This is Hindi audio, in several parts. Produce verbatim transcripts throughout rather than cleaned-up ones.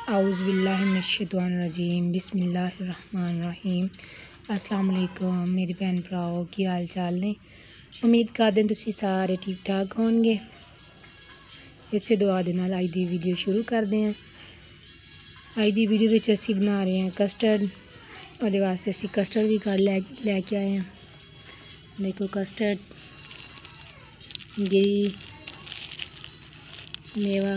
आऊज़ बिल्लाहि मिनश्शैतानिर्रजीम बिस्मिल्लाहिर्रहमानिर्रहीम। अस्सलाम वालेकुम मेरे भैन भराओ, की हाल चाल ने। उम्मीद करते हैं तुसीं सारे ठीक ठाक होंगे। इस दुआ दे नाल अज दी वीडियो शुरू करते हैं। अज दी वीडियो विच असीं बना रहे हैं कस्टर्ड। उहदे वास्ते असीं कस्टर्ड भी घर लै लैके आए हैं। देखो कस्टर्ड, गिरी, मेवा,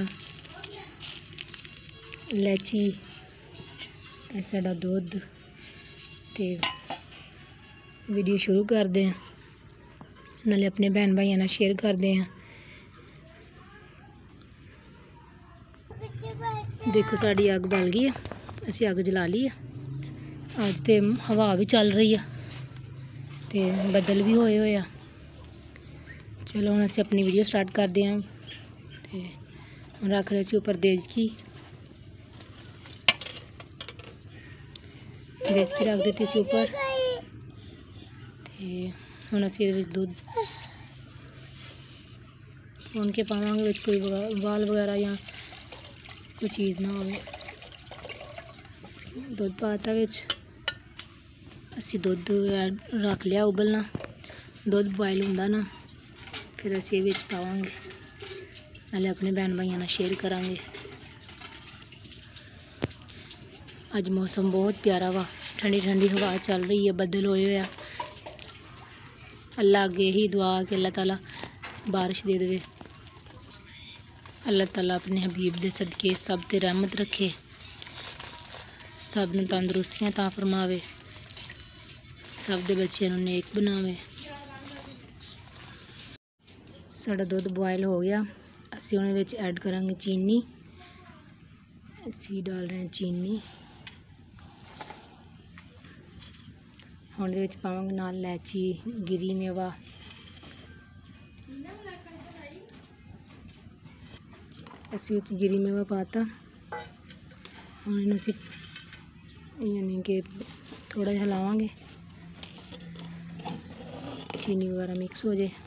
इलायची, ਇਹ ਸਾਡਾ ਦੁੱਧ ਤੇ वीडियो शुरू करते हैं। नाले अपने भैन भाइयों नाल शेयर करते हैं। देखो साड़ी अग बल गई है, असी अग जला ली है। अज तो हवा भी चल रही है ते बदल भी होए होए आ। चलो हम असी अपनी वीडियो स्टार्ट करते हैं। ते हम रख रहे सी उपर देचकी देचकी रख दी सी उपर। हम असी दुध सुन के पावांगे विच कोई वाल वगैरह या कोई चीज़ ना हो। दुध पाता विच असी दुध रख लिया उबलना। दुध बॉयल होंदा ना फिर असी विच पावांगे। नाले अपने भैन भाइयों नाल शेयर करांगे। अज मौसम बहुत प्यारा वा, ठंडी ठंडी हवा चल रही है, बदल होए होया। अल्लाह अगे ही दुआ कि अल्लाह ताला बारिश दे देवे। अल्लाह ताला अपने हबीब दे सदके सब ते रहमत रखे, सब नूं तंदुरुस्तियां ता फरमावे, सब दे बच्चियां नूं नेक बनावे। साडा दुध बॉयल हो गया। असी उहदे विच ऐड करांगे चीनी। असी डाल रहे हैं चीनी। हुण दे विच पावांगे नाल इलायची, गिरी, मेवा। असी विच गिरी मेवा पाता। हुण असी यानी कि थोड़ा जिहा हिलावांगे, चीनी वगैरह मिक्स हो जाए।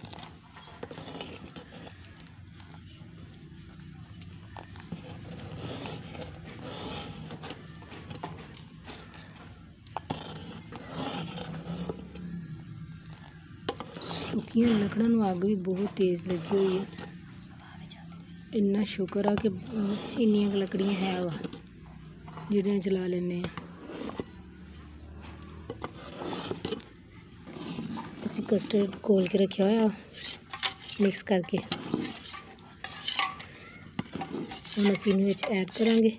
सुखियां लकड़ां नूं अग भी बहुत तेज़ लगी हुई है। इन्ना शुक्र है कि इन्नियां लकड़ियां है वा जिहड़ियां जला लैने आ। असी कस्टर्ड घोल के रखा होया मिक्स करके। हम असी इहनूं विच ऐड करांगे।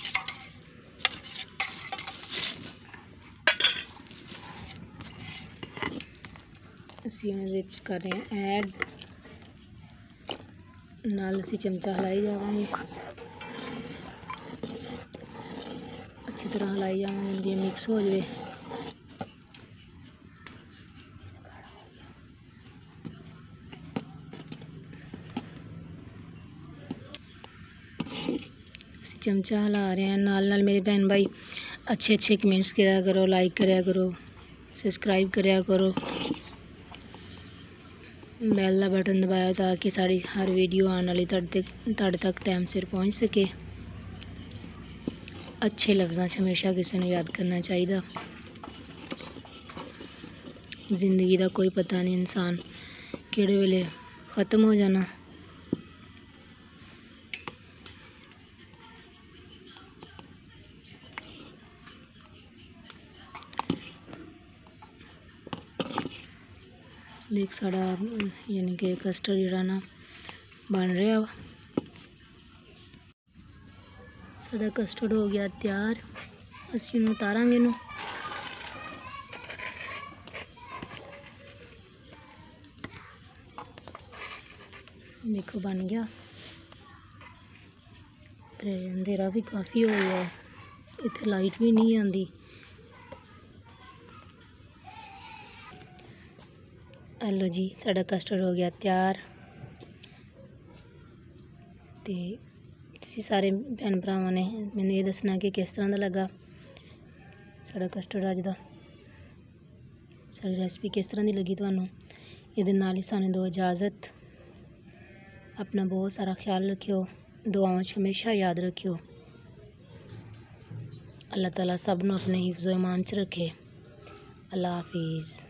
असी उहदे विच कर रहे हैं ऐड। नाल असी चमचा हिलाई जावांगे, अच्छी तरह हिलाई जावांगे जिवें मिक्स हो जाए। असी चमचा हिला रहे हैं। नाल नाल मेरे भैन भाई अच्छे अच्छे कमेंट्स करा करो, लाइक करा करो, सब्सक्राइब करा करो, बैल का बटन दबाया ताकि साड़ी हर वीडियो आने वाली तुहाडे तक टाइम सिर पहुँच सके। अच्छे लफ्ज़ों च हमेशा किसी ने याद करना चाहिए। जिंदगी का कोई पता नहीं, इंसान किहड़े वेले ख़त्म हो जाना। देख साड़ा यानी कि कस्टर्ड जिहड़ा ना बन रहा वा। साड़ा कस्टर्ड हो गया तैयार। असीं इहनूं उतारांगे। इहनूं देखो बन गया। ते अंधेरा भी काफ़ी हो गया, इत्थे लाइट भी नहीं आती। हेलो जी, साड़ा कस्टर्ड हो गया तैयार। ते तुसीं सारे भैन भरावां ने मैनूं ये दसना कि किस तरह दा लगा साड़ा कस्टर्ड अज दा। साड़ी रेसिपी किस तरह की लगी तुहानूं। इहदे नाल ही सानूं दो इजाज़त। अपना बहुत सारा ख्याल रखियो, दुआओं च हमेशा याद रखियो। अल्लाह ताला सब नूं अपने हिफ्ज़ो ईमान च रखे। अल्लाह हाफिज़।